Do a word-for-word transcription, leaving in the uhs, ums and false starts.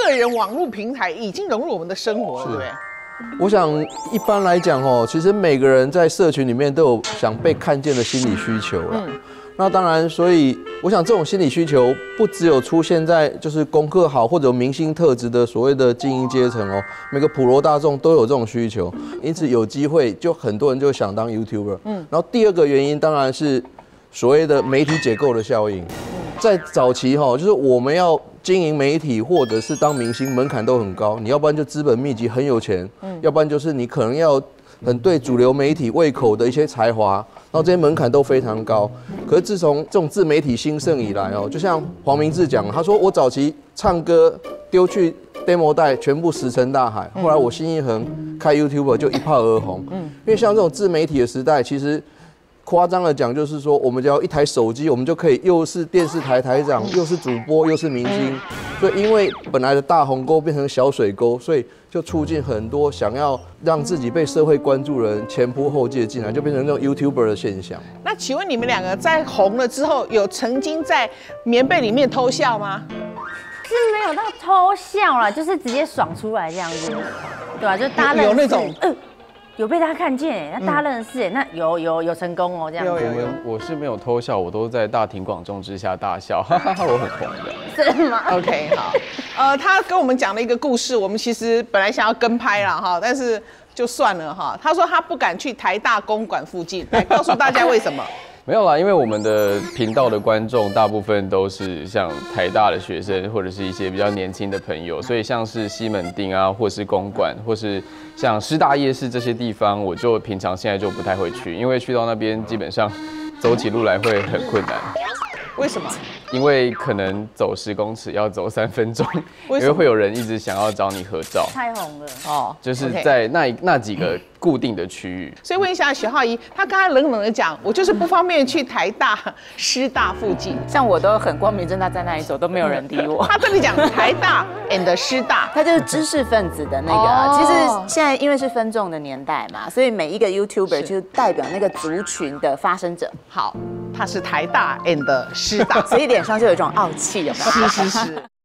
个人网络平台已经融入我们的生活了，对不对？ 我想一般来讲哦，其实每个人在社群里面都有想被看见的心理需求啦。嗯 那当然，所以我想这种心理需求不只有出现在就是功课好或者有明星特质的所谓的精英阶层哦，每个普罗大众都有这种需求，因此有机会就很多人就想当 YouTuber。嗯，然后第二个原因当然是所谓的媒体解构的效应，在早期哈，就是我们要经营媒体或者是当明星，门槛都很高，你要不然就资本密集很有钱，嗯，要不然就是你可能要很对主流媒体胃口的一些才华。 然后这些门槛都非常高，可是自从这种自媒体兴盛以来哦，就像黄明志讲，他说我早期唱歌丢去 demo 带，全部石沉大海。后来我心一横开 YouTube 就一炮而红。嗯，因为像这种自媒体的时代，其实夸张的讲，就是说我们只要一台手机，我们就可以又是电视台台长，又是主播，又是明星。所以因为本来的大鸿沟变成小水沟，所以 就促进很多想要让自己被社会关注的人前仆后继的进来，就变成那种 YouTuber 的现象。 那请问你们两个在红了之后，有曾经在棉被里面偷笑吗？ 是没有到偷笑啦，就是直接爽出来这样子，对吧、啊？就大家有那种。呃有被大家看见哎，那大家认识哎，那有有有成功哦，这样子。 有有有， 我是没有偷笑，我都在大庭广众之下大笑，哈哈哈，我很红的。 是吗 ？OK， 好。呃，他跟我们讲了一个故事，我们其实本来想要跟拍啦哈，但是就算了哈。他说他不敢去台大公馆附近，来告诉大家为什么。 没有啦，因为我们的频道的观众大部分都是像台大的学生，或者是一些比较年轻的朋友，所以像是西门町啊，或是公馆，或是像师大夜市这些地方，我就平常现在就不太会去，因为去到那边基本上走起路来会很困难。 为什么？ 因为可能走十公尺要走三分钟，因为会有人一直想要找你合照。 太红了哦， 就是在那那几个固定的区域。 所以问一下许浩怡，他刚才冷冷的讲，我就是不方便去台大、师大附近。 像我都很光明正大在那里走，都没有人理我。 他这里讲台大 and 师大， 他就是知识分子的那个。 哦、 其实现在因为是分众的年代嘛，所以每一个 YouTuber 就代表那个族群的发声者。 好，他是台大 and 师大， 所以脸上就有一种傲气，有没有？ 是是是。